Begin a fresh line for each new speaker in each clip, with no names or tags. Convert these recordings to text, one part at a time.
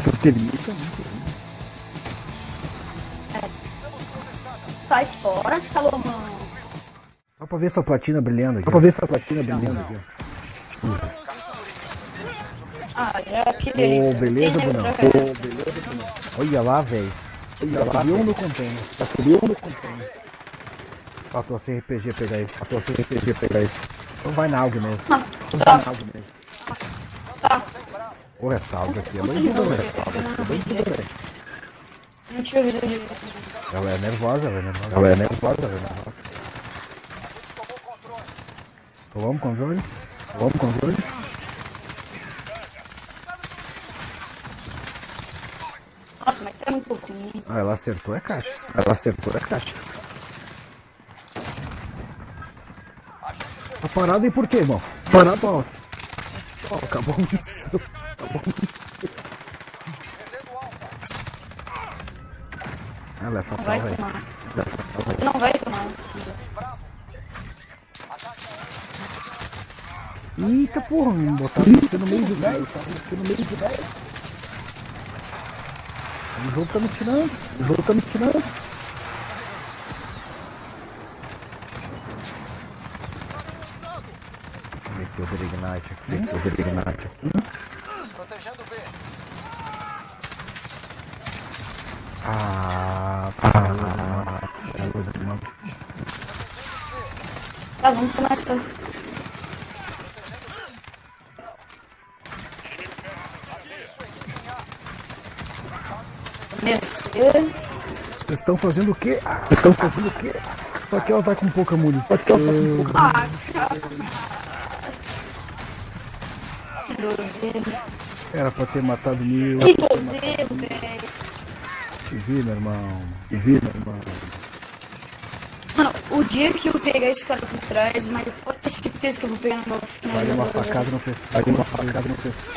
Essa termita é muito ruim.
Sai fora, Salomão.
Só pra ver essa platina brilhando aqui. Só pra ver essa platina brilhando aqui.
Ah, já que delícia.
Ô, beleza, Brunão. Ô, beleza, Brunão. Olha lá, velho. Já subiu um no container. Já subiu um no container. Faltou esse RPG pegar isso. Faltou esse RPG pegar isso. Então vai na algo mesmo. Então vai na algo mesmo.
Tá.
Ô, essa algo aqui é bandida, velho. Essa algo aqui é bandida, velho.
Não tinha ouvido direito.
Ela é nervosa, velho. Ela é nervosa, velho. Tomamos controle? Tomamos controle?
Nossa, mas tá muito ruim.
Ah, ela acertou a caixa. Ela acertou a caixa. Tá parado aí por quê, irmão? Parado, ó. Ó, acabou com isso. Acabou com isso. Ela é fatal,
Vai
velho.
tomar. Você não vai tomar.
Eita porra, botaram você no meio de 10. Botaram você no meio de 10. O jogo tá me tirando. O jogo tá me tirando. Meteu o Derignite aqui. Meteu o Derignite aqui.
Protegendo B.
Tá, vamos começar.
Vocês estão fazendo o quê? Vocês estão fazendo o quê? Só que ela tá com pouca munição. Só que ela tá com pouca munição. Era pra ter matado mil.
Que dozeiro, velho.
Te vi, meu irmão. Te vi, meu irmão.
Mano, o dia que eu pegar esse cara por trás, mas pode ter certeza que eu vou pegar no golpe final.
Vai dar uma facada no pescoço. Vai dar uma facada no pescoço.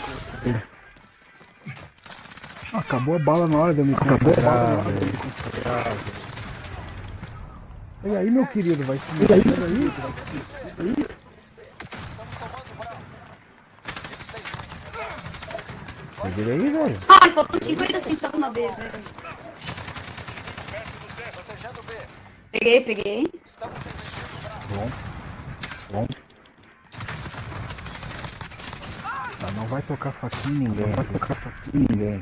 Acabou a bala na hora de eu me concentrar. E aí, meu querido, vai se meter aí? Vira aí, velho.
Ai, faltam 50 centavos na B, velho.
Protegendo B.
Peguei.
Bom. Não vai tocar faquinha em ninguém. Não vai tocar faquinha em ninguém.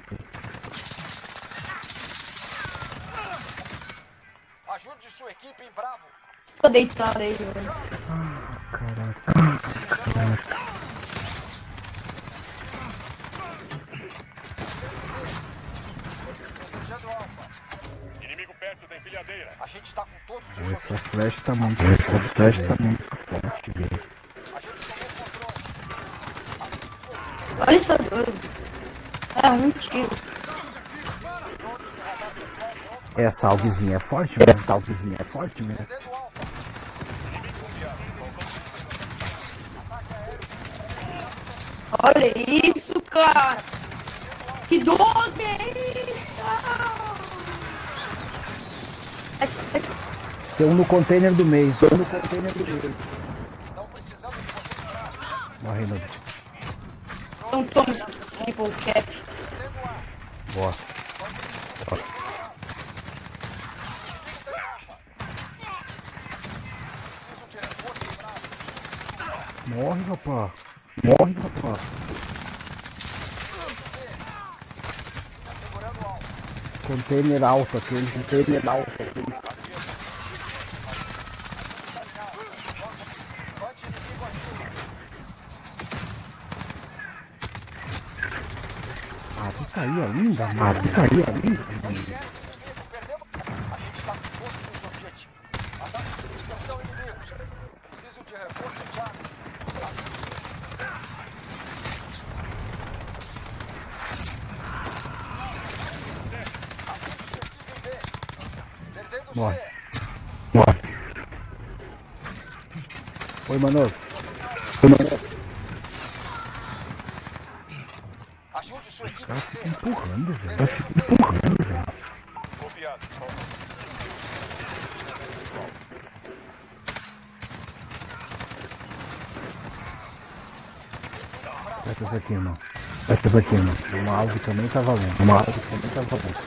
Ajude sua equipe em Bravo.
Tô deitado aí, velho.
Caraca.
Protegendo Alfa.
Inimigo perto da empilhadeira.
A gente tá com todos os
Essa flash tá muito forte, velho.
Olha isso doido. É um tiro.
Essa alvezinha é forte mesmo. Essa alvezinha é forte mesmo.
Olha isso, cara. Que doce é isso? Sai.
Tem um no container do meio. Morre no.
Então toma esse triple cap.
Boa. Morre, rapaz. Container alto aquele. Ah, tu tá aí ainda, mano.
Perdemos. A gente tá com todos os objetivos. Ataque de dispersão inimigos. Preciso de reforço imediato. Perdendo
Morre.
C.
Oi, Manoel.
Ajude sua equipe
Cara,
C.
fica empurrando, velho.
Copiado.
Aperta isso aqui, irmão. Essas aqui, mano. Uma alvo também tá valendo. Uma alvo também tá valendo.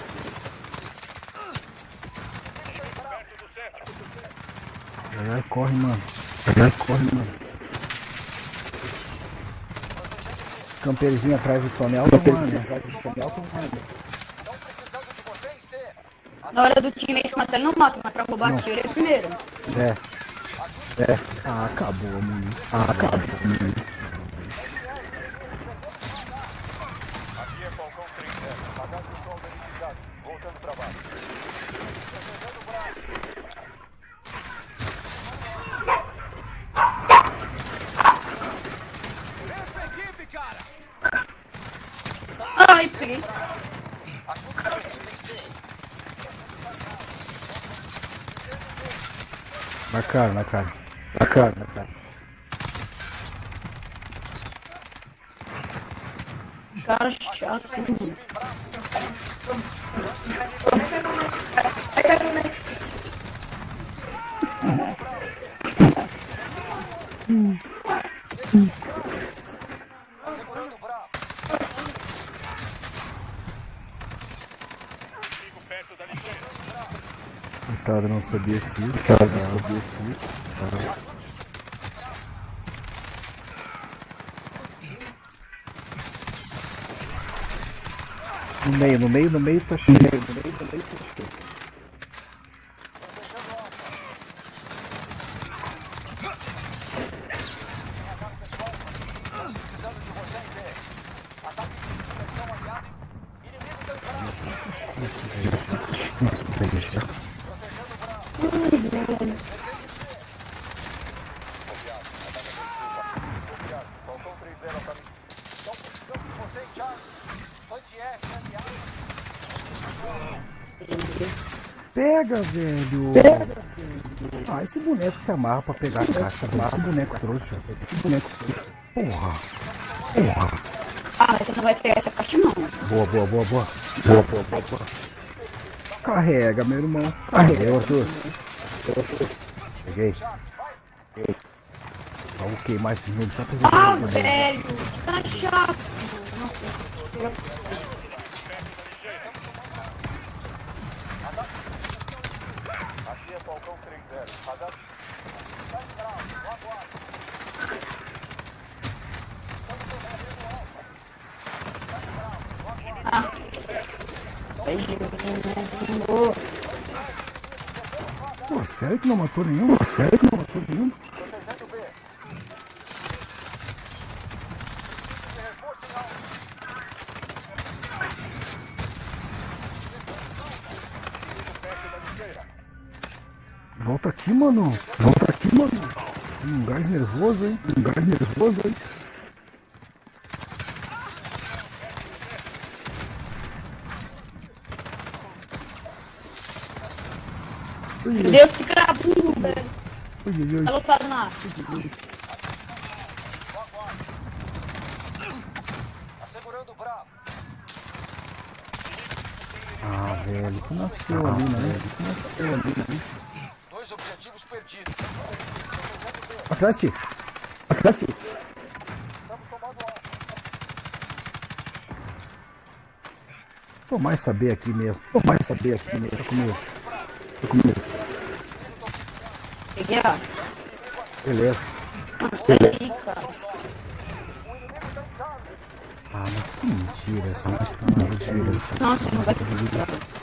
Ai, corre, mano. Ai, corre, mano. Campeirinho atrás do tonel, mano. Atrás do tonel, mano.
Estão precisando de você em C.
Na hora do teammate matar, ele não mata, mas pra roubar aqui ele é primeiro.
É. Ah, acabou a munição.
Aqui é Falcão 3-0. Apagado visual verificado. Voltando pra baixo. Protegendo o braço. Mesma equipe, cara!
Ai, peguei.
Ajuda a equipe em C.
Na cara.
Cara chato, mano.
Segurando o Bravo.
Inimigo perto da lixeira.
Coitado, não sabia se isso. No meio tá cheio.
Precisando de você em B. Ataque de dispersão aliado. Inimigo temperado. Protegendo o Bravo. Falcão 3-0 pra mim. Estão precisando de você em Charlie. Anti-F, aliado.
Pega, velho. Ah, esse boneco se amarra pra pegar a caixa. Esse boneco trouxa. Porra.
Ah, você não vai pegar essa caixa não.
Boa. Carrega, meu irmão. Arthur. Peguei. Vamos queimar esse número só pra
Ah,
ver.
velho, que cara chato. Nossa,
Aqui é Falcão 3-0. Radar. Vai Bravo. Aguarde.
Pô, sério que não matou nenhum?
Protegendo B. Reforço em alto.
Perto da lixeira.
Volta aqui, mano. Um gás nervoso, hein?
meu Deus, que cara burro, velho.
Ui.
Tá lotado na área.
Assegurando o Bravo.
Ah, velho, que nasceu ali, né?
2 objetivos perdidos.
Atrás de ti.
Estamos tomando alvo.
Tô mais saber aqui mesmo. Tô comigo.
Peguei a...
Beleza.
Mano, sai daí, cara.
Ah, mas que mentira essa.
Não, você não vai pegar.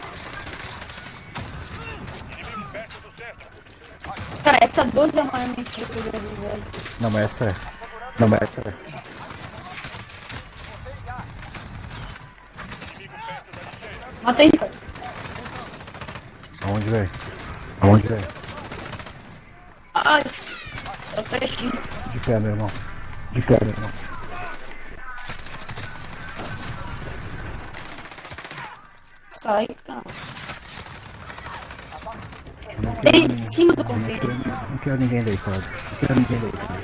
Cara, essa 12 é a maior mentira que eu já vi, velho.
Não, mas essa é.
Mata aí, cara.
Aonde, velho?
Ai, eu tô trechinho.
De pé, meu irmão.
Sai, cara. Tem em cima do container.
Não quero ninguém deitado.
Protegendo o Bravo.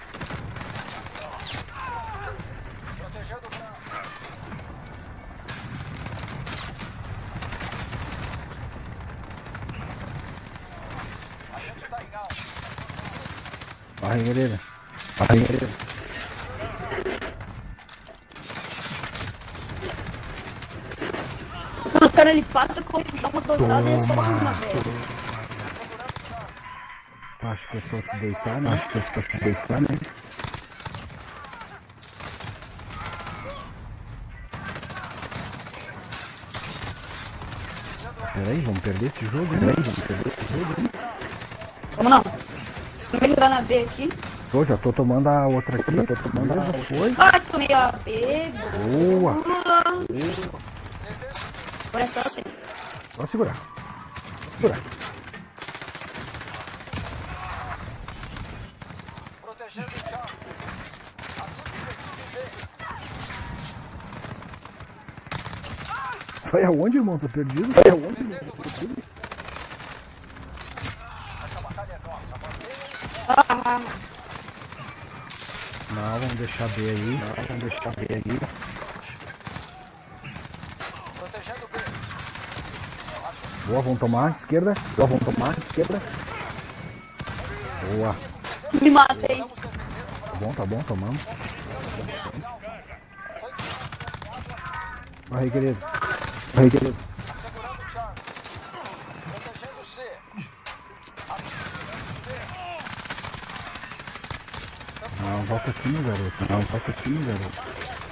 A gente tá em alta.
Barreira.
Agora ele passa como dá uma tostada e é só uma, velho.
Acho que é só se deitar, né? Acho que é só se deitar, né? Peraí, vamos perder esse jogo, né?
Vamos não. Você vai jogar na B aqui?
Tô, já tô tomando a outra aqui. Já tô tomando a foi.
Ai, tomei a B.
Boa.
Agora é só assim.
Só segurar. Segurar.
Protegendo o carro. Ative o
Vai aonde, irmão? Tá perdido? Vai aonde, irmão? Tá perdido?
Essa batalha é nossa.
Ah,
Não, vamos deixar B aí. Não, vamos deixar B aí.
Protegendo o B.
Boa, vamos tomar esquerda. Boa, vamos tomar esquerda. Boa.
me matei.
Tá bom, tomamos. Vai, querido. Vai, querido.
Segurando o Charlie. Protegendo o C.
Não, volta aqui, meu garoto. Não, volta aqui, meu garoto.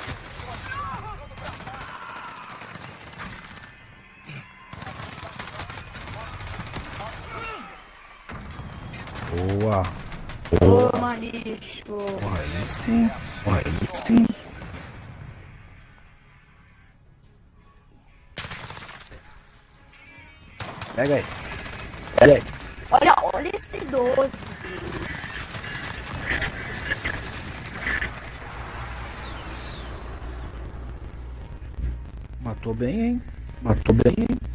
Boa.
Toma, lixo.
Aí sim. Aí sim. Pega aí. Pega aí.
Olha esse doce.
Matou bem, hein? Matou bem, hein?